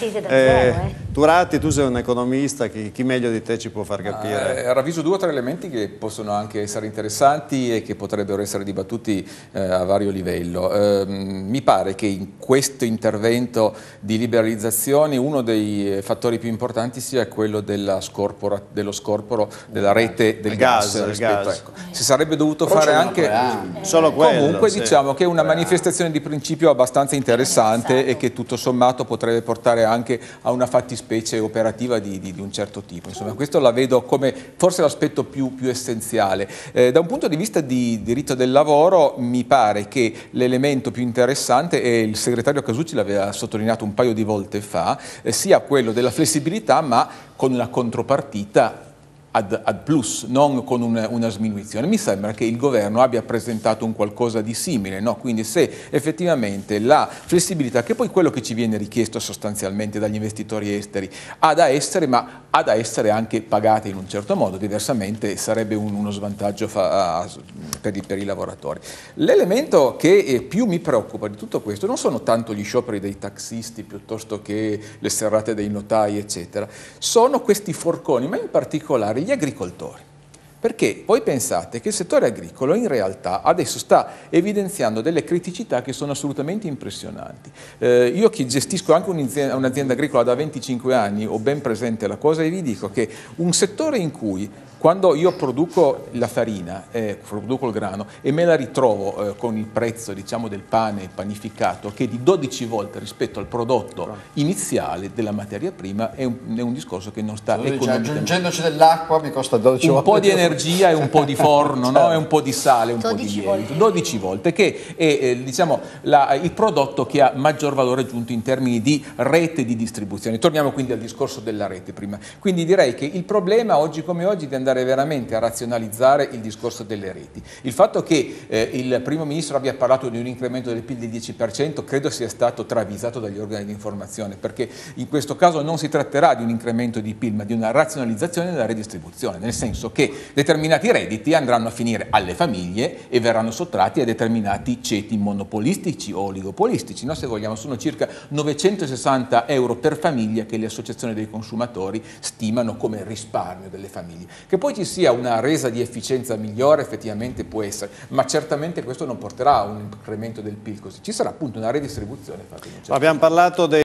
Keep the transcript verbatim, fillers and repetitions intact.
partite da zero, eh. Turati, tu sei un economista, chi, chi meglio di te ci può far capire? Eh, ravviso due o tre elementi che possono anche essere interessanti e che potrebbero essere dibattuti eh, a vario livello. Eh, mi pare che in questo intervento di liberalizzazione uno dei fattori più importanti sia quello della scorpora, dello scorporo della rete del gas, gas, rispetto, gas. Ecco. Si sarebbe dovuto Però fare sono anche solo quello, comunque sì. diciamo che è una manifestazione di principio abbastanza interessante e che tutto sommato potrebbe portare anche a una fattispecie operativa di, di, di un certo tipo. Insomma, questo la vedo come forse l'aspetto più, più essenziale. Eh, da un punto di vista di diritto del lavoro mi pare che l'elemento più interessante, e il segretario Casucci l'aveva sottolineato un paio di volte fa, eh, sia quello della flessibilità ma con una contropartita Ad, ad plus, non con una, una sminuizione. Mi sembra che il governo abbia presentato un qualcosa di simile, no? Quindi se effettivamente la flessibilità, che è poi quello che ci viene richiesto sostanzialmente dagli investitori esteri, ha da essere, ma ha da essere anche pagata in un certo modo, diversamente sarebbe un, uno svantaggio fa, per, i, per i lavoratori. L'elemento che più mi preoccupa di tutto questo non sono tanto gli scioperi dei taxisti piuttosto che le serrate dei notai, eccetera, sono questi forconi, ma in particolare gli agricoltori, perché voi pensate che il settore agricolo in realtà adesso sta evidenziando delle criticità che sono assolutamente impressionanti. Eh, io che gestisco anche un'azienda, un'azienda agricola da venticinque anni, ho ben presente la cosa e vi dico che un settore in cui quando io produco la farina, eh, produco il grano e me la ritrovo eh, con il prezzo diciamo, del pane panificato che è di dodici volte rispetto al prodotto iniziale della materia prima, è un, è un discorso che non sta Dice, economicamente. aggiungendoci dell'acqua mi costa dodici Un volte. po' di energia e un po' di forno, certo. no? E un po' di sale, un po' di lievito. dodici volte, che è eh, diciamo, la, il prodotto che ha maggior valore aggiunto in termini di rete di distribuzione. Torniamo quindi al discorso della rete prima. Quindi direi che il problema oggi come oggi è di andare veramente a razionalizzare il discorso delle reti. Il fatto che eh, il primo ministro abbia parlato di un incremento del P I L del dieci per cento credo sia stato travisato dagli organi di informazione, perché in questo caso non si tratterà di un incremento di P I L ma di una razionalizzazione della redistribuzione, nel senso che determinati redditi andranno a finire alle famiglie e verranno sottratti a determinati ceti monopolistici o oligopolistici, no? Se vogliamo sono circa novecentosessanta euro per famiglia che le associazioni dei consumatori stimano come risparmio delle famiglie. Che poi ci sia una resa di efficienza migliore effettivamente può essere, ma certamente questo non porterà a un incremento del P I L così, ci sarà appunto una redistribuzione. Abbiamo parlato dei